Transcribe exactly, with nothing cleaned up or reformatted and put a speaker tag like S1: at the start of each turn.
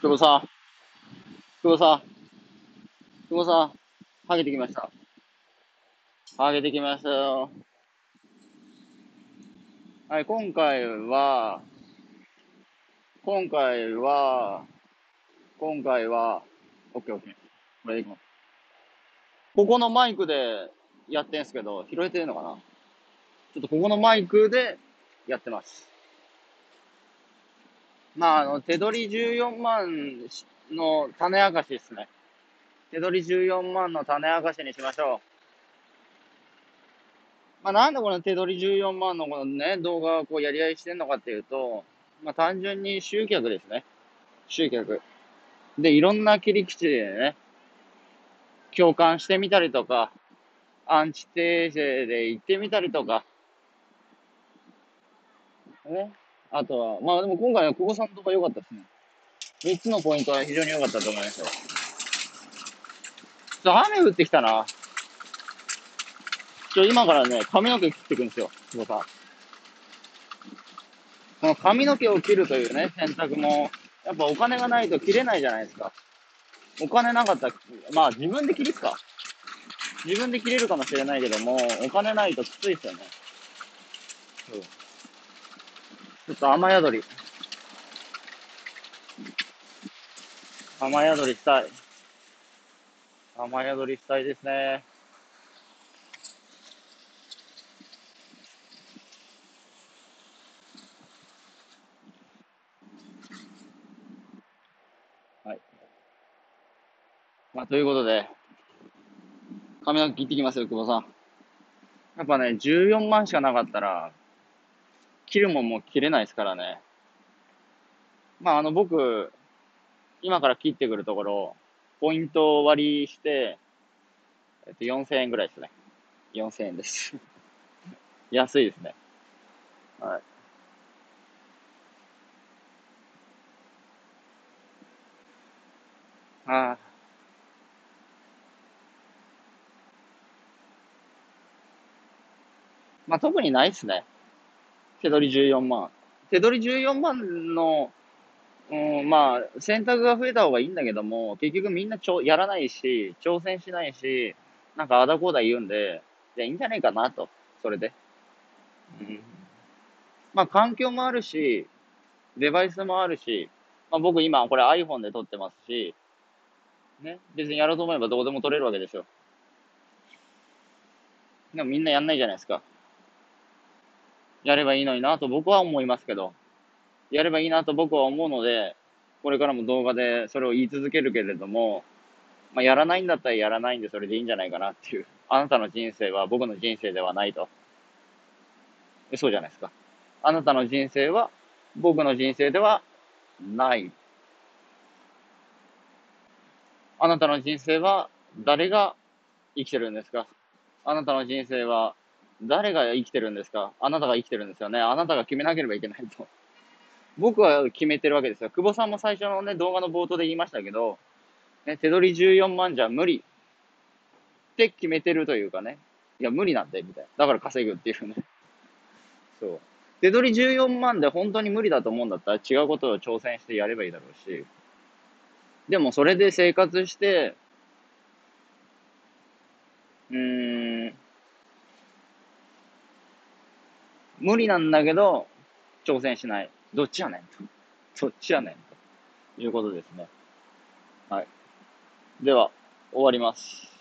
S1: 久保さん、久保さん、久保さん、ハゲてきました。ハゲてきましたよ。はい、今回は、今回は、今回は、オッケーオッケー。これでいきます。ここのマイクでやってんすけど、拾えてるのかな。ちょっとここのマイクでやってます。まあ、あの、手取りじゅうよんまんの種明かしですね。手取りじゅうよんまんの種明かしにしましょう。まあ、なんでこの手取りじゅうよんまんのこのね、動画をこうやり合いしてんのかっていうと、まあ、単純に集客ですね。集客。で、いろんな切り口でね、共感してみたりとか、アンチテーゼで言ってみたりとか、ね。あとは、まあでも今回は久保さんとか良かったですね。みっつのポイントは非常に良かったと思いますよ。ちょっと雨降ってきたな。ちょ、今からね、髪の毛切ってくんですよ、久保さん。この髪の毛を切るというね、選択も、やっぱお金がないと切れないじゃないですか。お金なかったら、まあ自分で切りっか。自分で切れるかもしれないけども、お金ないときついですよね。そう。ちょっと雨宿り、雨宿りしたい。雨宿りしたいですね。はい。まあ、ということで、髪の毛切ってきますよ、久保さん。やっぱね、じゅうよんまんしかなかったら、切るもんも切れないですからね。まあ、あの、僕、今から切ってくるところ、ポイント割りして、えっと、よんせんえんぐらいですね。よんせんえんです。安いですね。はい。ああ。まあ、特にないですね。手取りじゅうよんまん。手取りじゅうよんまんの、うん、まあ、選択が増えた方がいいんだけども、結局みんなちょやらないし、挑戦しないし、なんかあだこうだ言うんで、じゃあいいんじゃないかなと。それで。うん。まあ、環境もあるし、デバイスもあるし、まあ、僕今これ iPhone で撮ってますし、ね。別にやろうと思えばどうでも撮れるわけですよ。でもみんなやんないじゃないですか。やればいいのになと僕は思いますけど、やればいいなと僕は思うので、これからも動画でそれを言い続けるけれども、まあ、やらないんだったらやらないんでそれでいいんじゃないかなっていう。あなたの人生は僕の人生ではないと。そうじゃないですか。あなたの人生は僕の人生ではない。あなたの人生は誰が生きてるんですか？あなたの人生は誰が生きてるんですか？あなたが生きてるんですよね。あなたが決めなければいけないと。僕は決めてるわけですよ。久保さんも最初のね、動画の冒頭で言いましたけど、ね、手取りじゅうよんまんじゃ無理って決めてるというかね。いや、無理なんで、みたいな。だから稼ぐっていうね。そう。手取りじゅうよんまんで本当に無理だと思うんだったら違うことを挑戦してやればいいだろうし。でもそれで生活して、うーん、無理なんだけど、挑戦しない。どっちやねんと。どっちやねんということですね。はい。では、終わります。